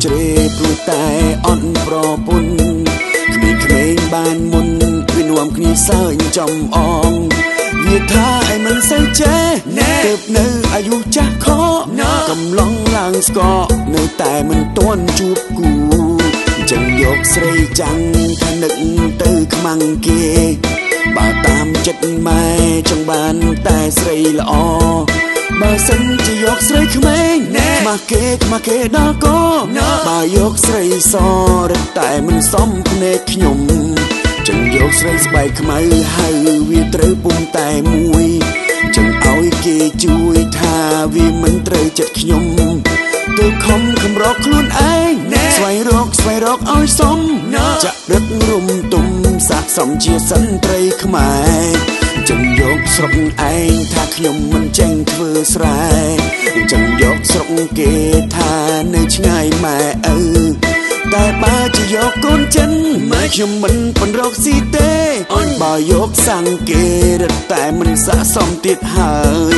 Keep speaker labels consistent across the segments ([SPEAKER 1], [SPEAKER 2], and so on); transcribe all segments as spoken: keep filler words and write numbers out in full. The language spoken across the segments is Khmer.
[SPEAKER 1] ជ្រេព្រោះតែអន់ប្រពន្ធក្មេងក្មេងបានមុនវានាំគ្នាសើចចំអងវាថាឯមិនសូវចេះទើបនៅអាយុចាស់ខកំឡុងឡើងស្កកនៅតែមិនទាន់ជួបគូចឹងយកស្រីចាំងថានឹកទៅខ្មាំងគេបើតាមចិត្តម៉ែចង់បានតែស្រីល្អបើសិនជាយកស្រីក្មេងខ្មាស់គេខ្មាស់គេដល់កបើយកស្រីសរឹតតែមិនសមភ្នែកខ្ញុំចឹងយកស្រីស្បែកខ្មៅហើយវាត្រូវពុំតែមួយចឹងឲ្យគេជួយថាវាមិនត្រូវចិត្តខ្ញុំទៅខំខំរកខ្លួនឯងស្វែងរកស្វែងរកឲ្យសមចាក់រឹករុំទុំស័ក្តិសមជាសិនត្រីខ្មែរចឹងយកស្រុកឯងថាខ្ញុំមិនចេញធ្វើស្រែចឹងយកស្រុកគេថានៅឆ្ងាយម៉ែឪតែបើជាយកកូនចិនម៉ែខ្ញុំមិនប៉ុនរកស៊ីទេបើយកសាំងគេរឹតតែមិនស័ក្តិសមទៀតហើយ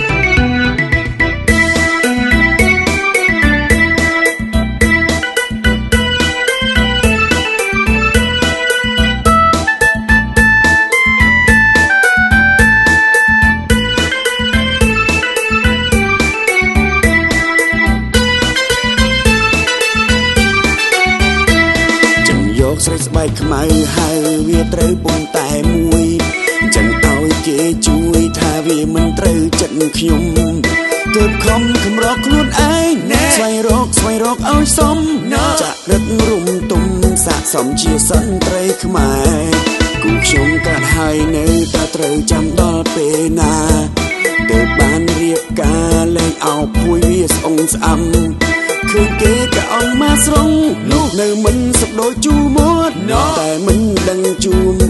[SPEAKER 1] ស្រីស្បែកខ្មៅហើយវាត្រូវពុំតែមួយចឹងឲ្យគេជួយថាវាមិនត្រូវចិត្តខ្ញុំទើបខំខំរកខ្លួនឯងស្វែងរកស្វែងរកឲ្យសមចាក់រឹករុំទុំស័ក្តិសមជាសិនត្រីខ្មែរគូខ្ញុំកាត់ហើយនៅតែត្រូវចាំដល់ពេលណាទើបបានរៀបការលែងអោបភួយវាស្អងស្អំឃើញគេក៏អងមកស្រងនោះនៅមិនសប្ដូចជួមួតតែមិនដឹងជួម